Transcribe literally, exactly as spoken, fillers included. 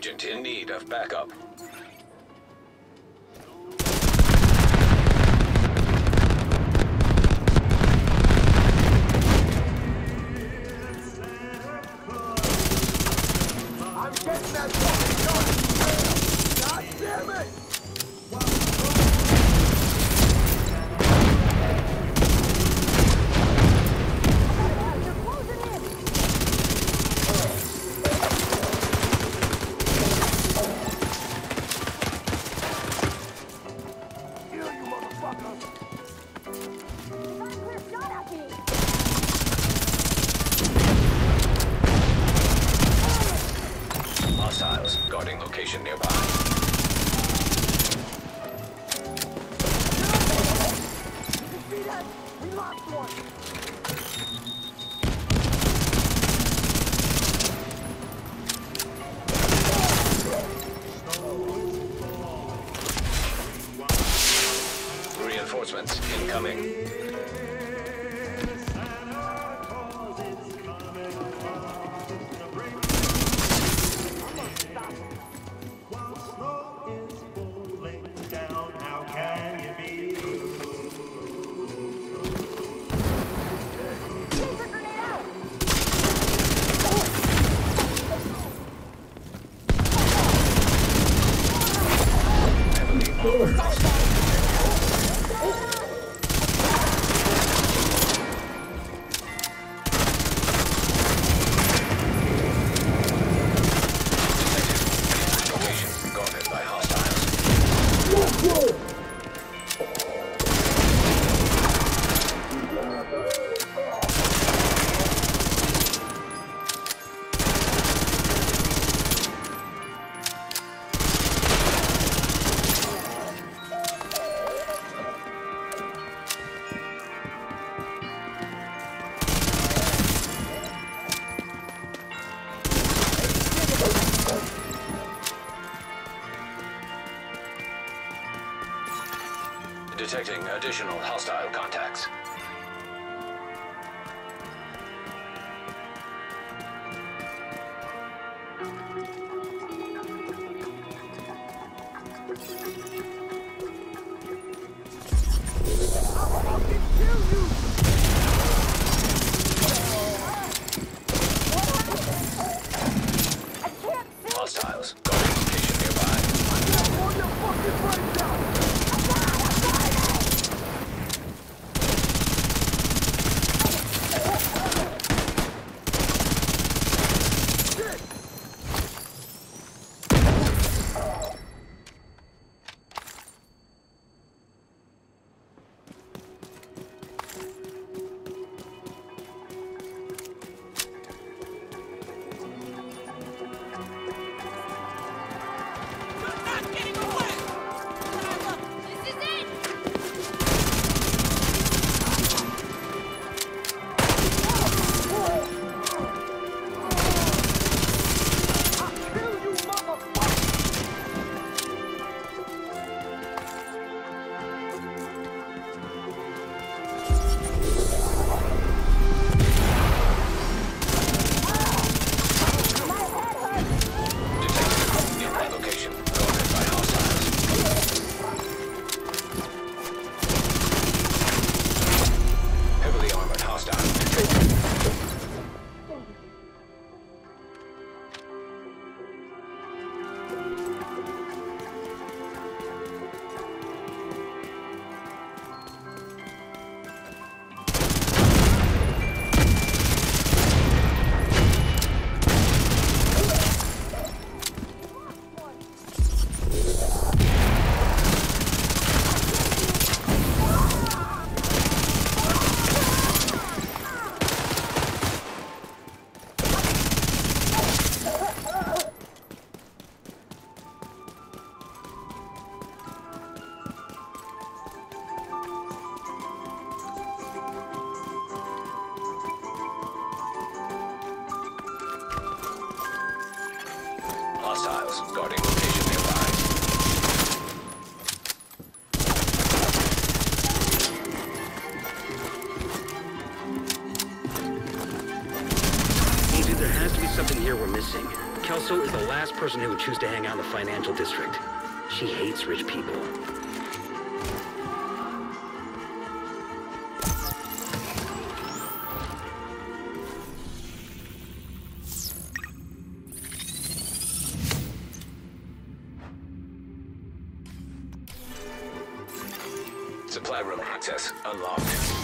agent in need of backup. I'm getting that fucking gun! God damn it! Hostiles guarding location nearby. See that? We lost one! Reinforcements incoming. Detecting additional hostile contacts. Hostiles guarding location nearby. Hostiles guarding location nearby. Agent, there has to be something here we're missing. Kelso Crystal is the last person who would choose to hang out in the financial district. She hates rich people. Supply room access unlocked.